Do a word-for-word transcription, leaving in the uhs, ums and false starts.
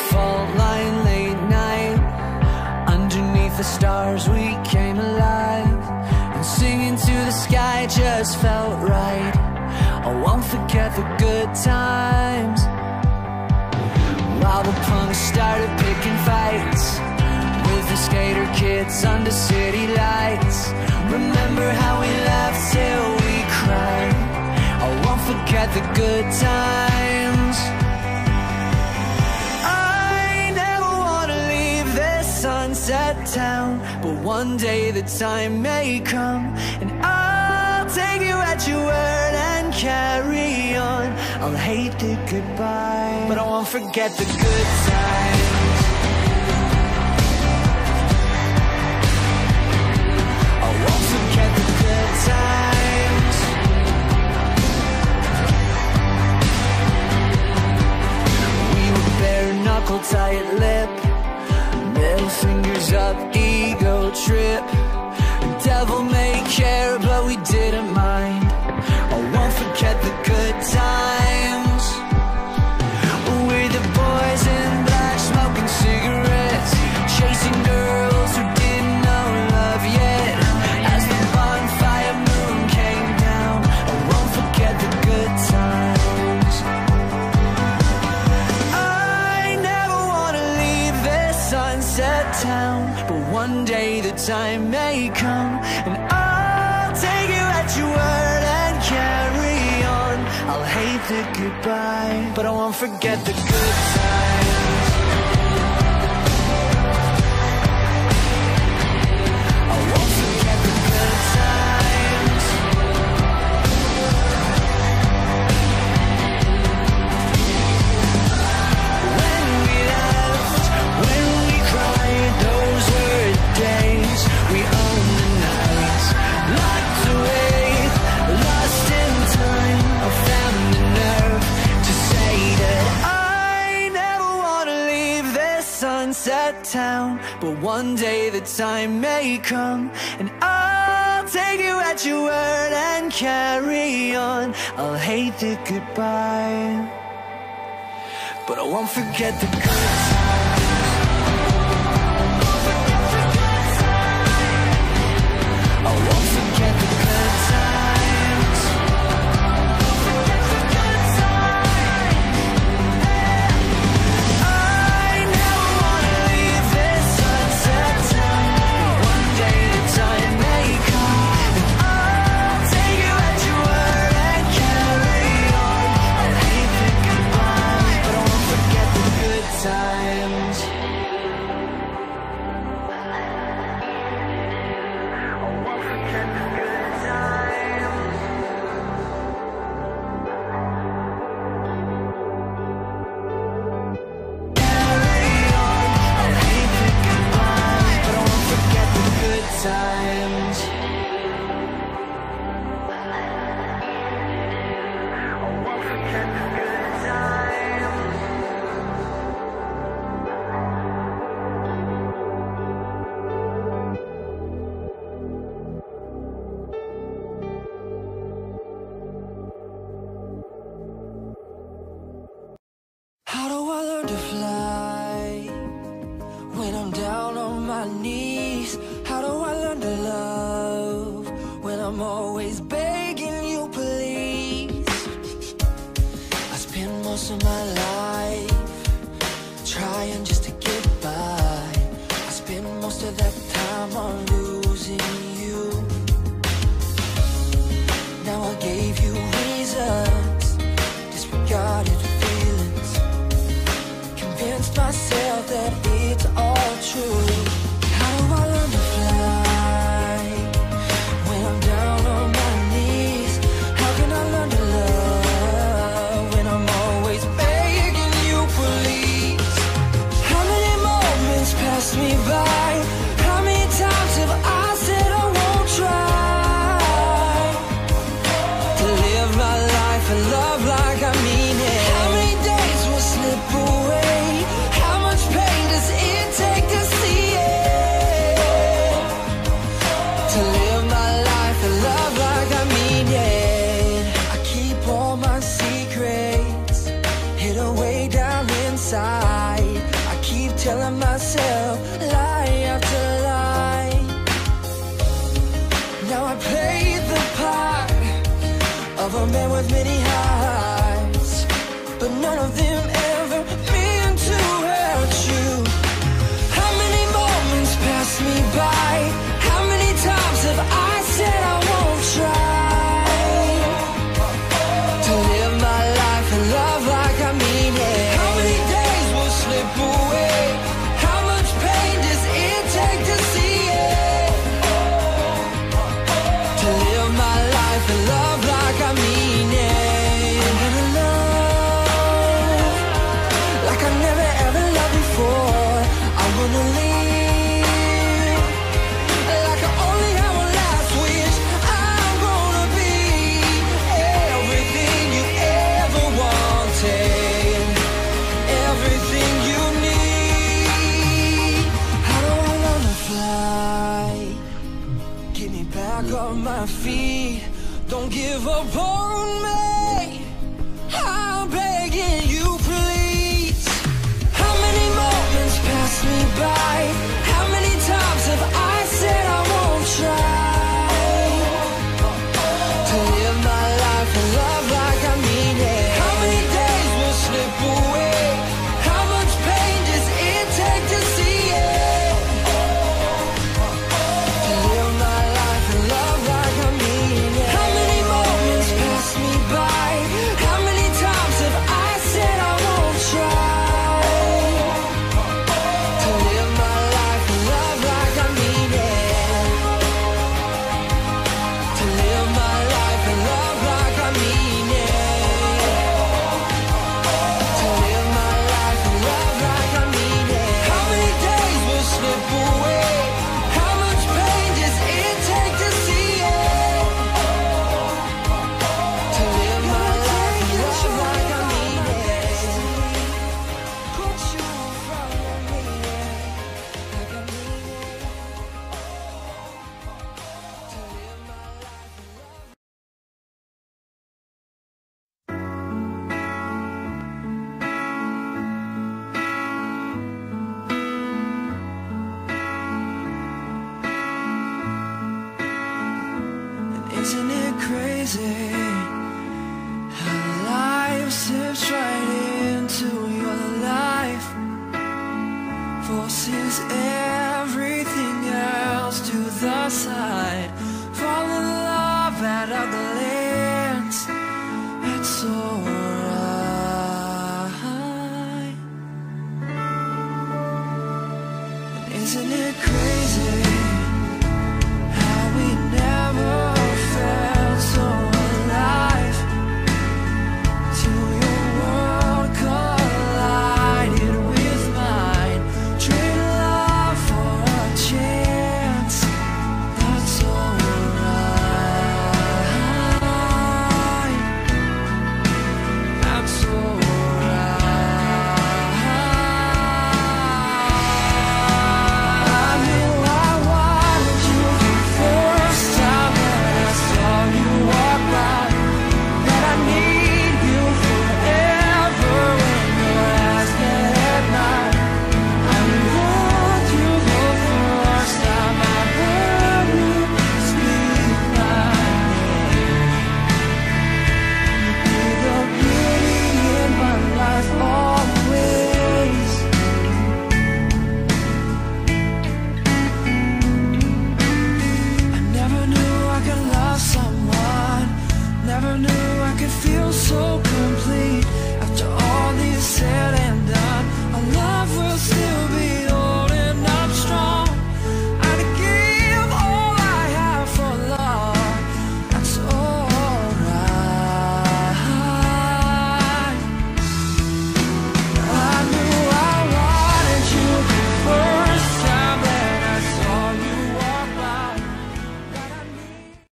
fault line late night. Underneath the stars we came alive, and singing to the sky just felt right. I won't forget the good times, while the punks started picking fights with the skater kids under city lights. Remember how we laughed till we cried. I won't forget the good times. I never wanna leave this sunset town, but one day the time may come, and I'll take you at your word and carry on. I'll hate the goodbye, but I won't forget the good times. I won't forget the good times. We were bare knuckle, tight lip, middle fingers up, ego trip. Devil may care, but we didn't mind. I won't forget the good times. We're the boys in black, smoking cigarettes, chasing girls who didn't know love yet. As the bonfire moon came down, I won't forget the good times. I never wanna leave this sunset town, but one day the time may come, and I'll take you at your word and carry on. I'll hate the goodbye, but I won't forget the good times. I won't forget the good times. When we laughed, when we cried, those were the days. We owned the nights, locked away, lost in time. I found the nerve to say that I never wanna leave this sunset town, but one day the time may come, and I'll take you at your word and carry on. I'll hate the goodbye, but I won't forget the good times. I won't forget the good times. I never wanna leave this sunset town, but one day the time may come, and I'll take you at your word and carry on. I hate the goodbye, but I won't forget the good times. Times. How do I learn to fly when I'm down on my knees? How do I learn to love when I'm always begging you, please? I spend most of my life trying just to get by. I spend most of that time on losing you. Now I gave you reasons, disregarded feelings, convinced myself that it's all true. How do I learn to fly when I'm down on my knees? How can I learn to love when I'm always begging you, please? How many moments pass me by? How many times have I said I won't try to live my life and love like I mean it? How many days will slip away? How much pain does it take to see it? To live my life and love like I mean it. I keep all my secrets hid away down inside. telling myself lie after lie. Now I play the part of a man with many hearts, but none of them ever meant to hurt you. How many moments pass me by? How many times have I said I won't try to live my life and love like I mean it? How many days will slip away? How much pain does it take to see it? To live my life and love like I mean it. I'm gonna love like I never ever loved before. I'm gonna live like I only have one last wish. I'm gonna be everything you ever wanted, everything you need. How do I learn to fly? Get me back on my feet. Don't give up on me. I'm begging you, please. How many moments pass me by? How many times have I said I won't try to live my life and love like I mean it? How many days will slip away? How much pain does it take to see it? To live my life and love like I mean it. How many moments pass me by? How many times have I said I won't try to live my life and love like I mean it? To live my life and love like I mean it. To live my life and love like I mean it. How many days will slip away? How much pain does it take to see it? To live my life and love like I mean it. Put you in front of me, like I mean it. To live my life and love. And isn't it crazy how life slips right into your life, forces everything else to the side, fall in love at a glance, it's alright. And isn't it crazy